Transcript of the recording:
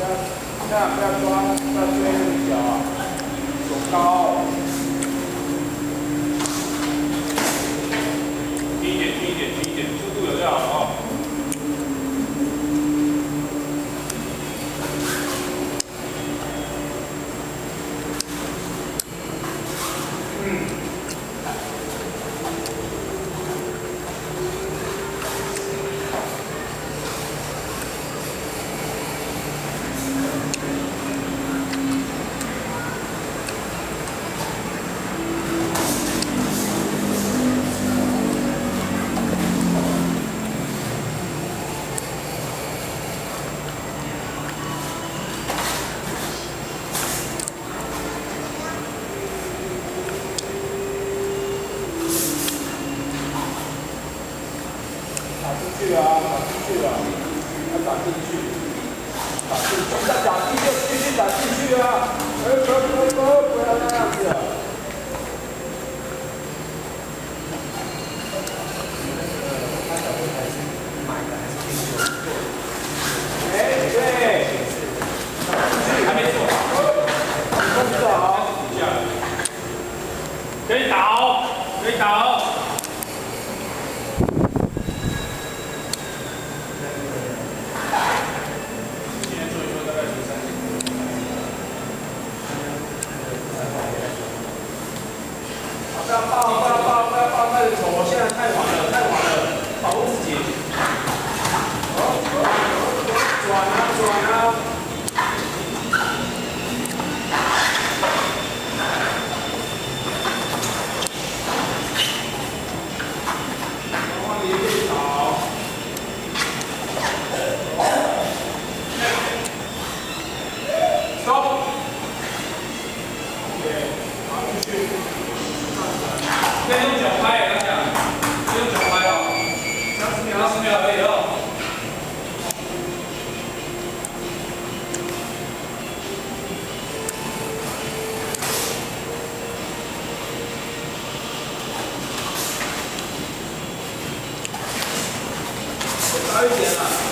不要抓，不要追那个脚啊，手高。低一点，低一点，低一点，速度有就好哦。打进去啊，打进去啊，要打进去，打进去，再打进就继续打进去啊！不要那样子啊！哎，对，还没做好，你做好，可以倒，可以倒。 不要抱那个头，现在太晚了，太晚了，保护自己。转啊转啊！往里面倒。Stop。对，好，继续。 可以用脚拍，大家，可以用脚拍哦，30秒而已哦。高一点了。